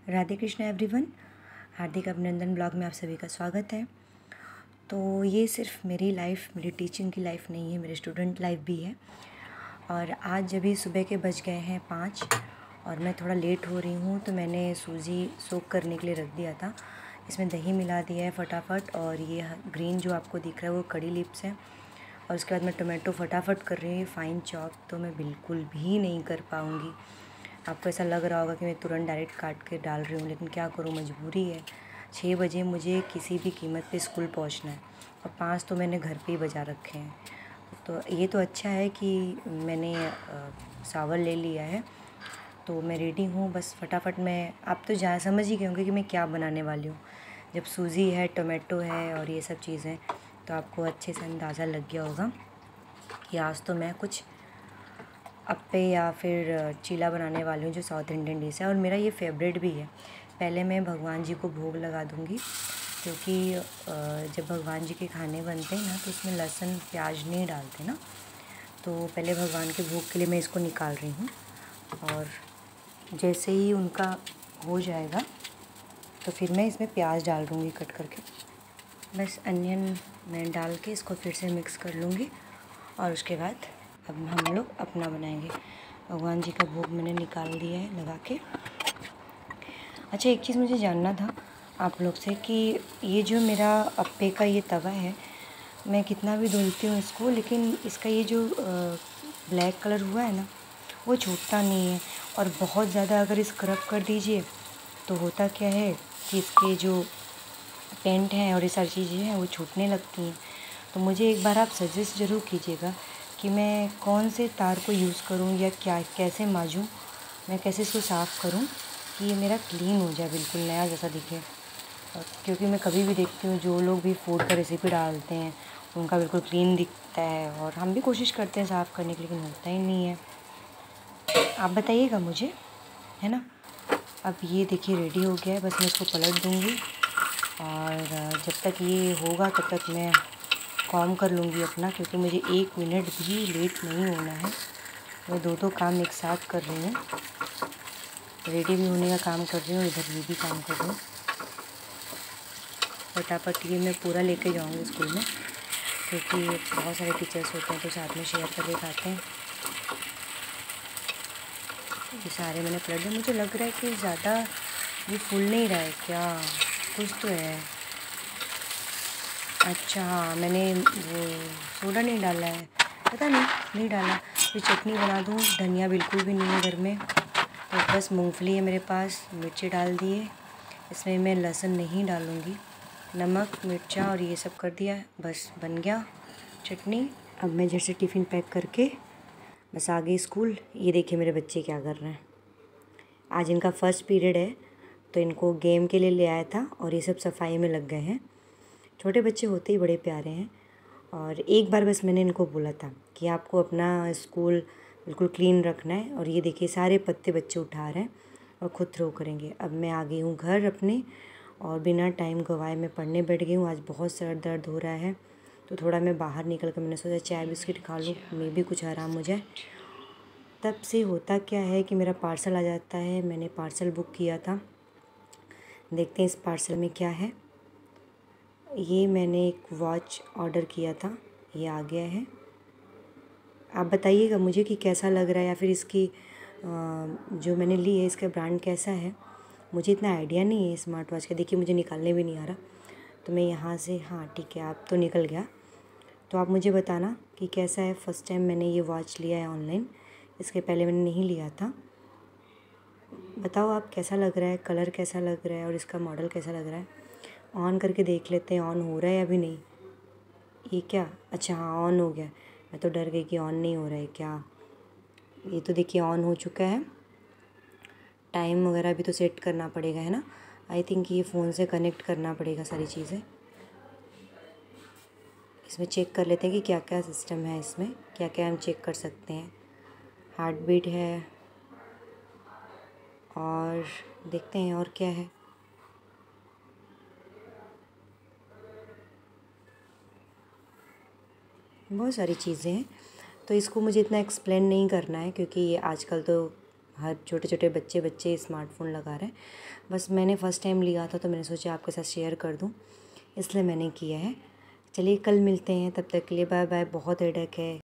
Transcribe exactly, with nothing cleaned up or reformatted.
Radhe Krishna everyone. हार्दिक अभिनंदन blog में आप सभी का स्वागत है। तो ये सिर्फ मेरी लाइफ, मेरी टीचिंग की लाइफ नहीं है, मेरी स्टूडेंट लाइफ भी है। और आज जब भी सुबह के बज गए हैं पाँच और मैं थोड़ा लेट हो रही हूँ, तो मैंने सूजी सोक करने के लिए रख दिया था। इसमें दही मिला दिया है फटाफट, और ये ग्रीन जो आपको दिख रहा है वो कड़ी लिप्स है। और उसके बाद मैं टोमेटो फटाफट कर रही हूँ फ़ाइन चॉप, तो मैं बिल्कुल भी नहीं कर पाऊँगी। आपको ऐसा लग रहा होगा कि मैं तुरंत डायरेक्ट काट के डाल रही हूँ, लेकिन क्या करूँ, मजबूरी है। छः बजे मुझे किसी भी कीमत पे स्कूल पहुँचना है और पाँच तो मैंने घर पे ही बजा रखे हैं। तो ये तो अच्छा है कि मैंने सावर ले लिया है। तो मैं रेडी हूँ, बस फटाफट मैं, आप तो जा समझ ही गए होंगे कि मैं क्या बनाने वाली हूँ। जब सूजी है, टोमेटो है और ये सब चीज़ें, तो आपको अच्छे से अंदाज़ा लग गया होगा कि आज तो मैं कुछ अप्पे या फिर चीला बनाने वाली हूँ, जो साउथ इंडियन डिश है और मेरा ये फेवरेट भी है। पहले मैं भगवान जी को भोग लगा दूँगी, क्योंकि जब भगवान जी के खाने बनते हैं ना, तो उसमें लहसुन प्याज नहीं डालते ना। तो पहले भगवान के भोग के लिए मैं इसको निकाल रही हूँ, और जैसे ही उनका हो जाएगा तो फिर मैं इसमें प्याज डाल दूँगी कट करके। बस अनियन मैं डाल के इसको फिर से मिक्स कर लूँगी, और उसके बाद अब हम लोग अपना बनाएंगे। भगवान जी का भोग मैंने निकाल दिया है लगा के। अच्छा, एक चीज़ मुझे जानना था आप लोग से कि ये जो मेरा अप्पे का ये तवा है, मैं कितना भी धुलती हूँ इसको, लेकिन इसका ये जो ब्लैक कलर हुआ है ना, वो छूटता नहीं है। और बहुत ज़्यादा अगर स्क्रब कर दीजिए तो होता क्या है कि इसके जो पेंट हैं और ये सारी चीज़ें हैं वो छूटने लगती हैं। तो मुझे एक बार आप सजेस्ट ज़रूर कीजिएगा कि मैं कौन से तार को यूज़ करूं, या क्या कैसे मांजूं, मैं कैसे इसको साफ़ करूं कि ये मेरा क्लीन हो जाए, बिल्कुल नया जैसा दिखे। क्योंकि मैं कभी भी देखती हूँ जो लोग भी फूड का रेसिपी डालते हैं उनका बिल्कुल क्लीन दिखता है, और हम भी कोशिश करते हैं साफ़ करने की, लेकिन होता ही नहीं है। आप बताइएगा मुझे, है ना। अब ये देखिए रेडी हो गया है, बस मैं इसको पलट दूँगी, और जब तक ये होगा तब तक मैं काम कर लूँगी अपना, क्योंकि मुझे एक मिनट भी लेट नहीं होना है। मैं दो दो काम एक साथ कर रही हूँ, रेडी भी होने का काम कर रही हूँ, इधर ये भी काम कर रही हूँ। फटाफट ये मैं पूरा लेके जाऊँगी स्कूल में, क्योंकि बहुत सारे टीचर्स होते हैं तो साथ में शेयर करके खाते हैं। ये सारे मैंने पलट दिए। मुझे लग रहा है कि ज़्यादा ये फूल नहीं रहा है क्या, कुछ तो है। अच्छा हाँ, मैंने वो सोडा नहीं डाला है, पता नहीं नहीं डाला। फिर चटनी बना दूँ, धनिया बिल्कुल भी नहीं है घर में, तो बस मूंगफली है मेरे पास, मिर्ची डाल दिए। इसमें मैं लहसुन नहीं डालूँगी, नमक मिर्चा और ये सब कर दिया, बस बन गया चटनी। अब मैं जैसे टिफ़िन पैक करके बस आ गई स्कूल। ये देखिए मेरे बच्चे क्या कर रहे हैं। आज इनका फ़र्स्ट पीरियड है, तो इनको गेम के लिए ले आया था और ये सब सफाई में लग गए हैं। छोटे बच्चे होते ही बड़े प्यारे हैं। और एक बार बस मैंने इनको बोला था कि आपको अपना स्कूल बिल्कुल क्लीन रखना है, और ये देखिए सारे पत्ते बच्चे उठा रहे हैं और खुद थ्रो करेंगे। अब मैं आ गई हूँ घर अपने, और बिना टाइम गवाए मैं पढ़ने बैठ गई हूँ। आज बहुत सर दर्द हो रहा है, तो थोड़ा मैं बाहर निकल कर मैंने सोचा चाय बिस्किट खा लूँ, मैं भी कुछ आराम हो जाए। तब से होता क्या है कि मेरा पार्सल आ जाता है। मैंने पार्सल बुक किया था, देखते हैं इस पार्सल में क्या है। ये मैंने एक वॉच ऑर्डर किया था, ये आ गया है। आप बताइएगा मुझे कि कैसा लग रहा है, या फिर इसकी जो मैंने ली है इसका ब्रांड कैसा है। मुझे इतना आइडिया नहीं है स्मार्ट वॉच का। देखिए मुझे निकालने भी नहीं आ रहा, तो मैं यहाँ से, हाँ ठीक है, आप तो निकल गया। तो आप मुझे बताना कि कैसा है। फ़र्स्ट टाइम मैंने ये वॉच लिया है ऑनलाइन, इसके पहले मैंने नहीं लिया था। बताओ आप कैसा लग रहा है, कलर कैसा लग रहा है, और इसका मॉडल कैसा लग रहा है। ऑन करके देख लेते हैं ऑन हो रहा है या अभी नहीं। ये क्या, अच्छा हाँ ऑन हो गया। मैं तो डर गई कि ऑन नहीं हो रहा है क्या। ये तो देखिए ऑन हो चुका है। टाइम वगैरह भी तो सेट करना पड़ेगा, है ना। आई थिंक ये फ़ोन से कनेक्ट करना पड़ेगा सारी चीज़ें। इसमें चेक कर लेते हैं कि क्या क्या सिस्टम है, इसमें क्या क्या हम चेक कर सकते हैं। हार्ट बीट है, और देखते हैं और क्या है। बहुत सारी चीज़ें हैं, तो इसको मुझे इतना एक्सप्लेन नहीं करना है, क्योंकि ये आजकल तो हर छोटे छोटे बच्चे बच्चे स्मार्टफ़ोन लगा रहे हैं। बस मैंने फ़र्स्ट टाइम लिया था तो मैंने सोचा आपके साथ शेयर कर दूँ, इसलिए मैंने किया है। चलिए कल मिलते हैं, तब तक के लिए बाय बाय। बहुत हेडेक है।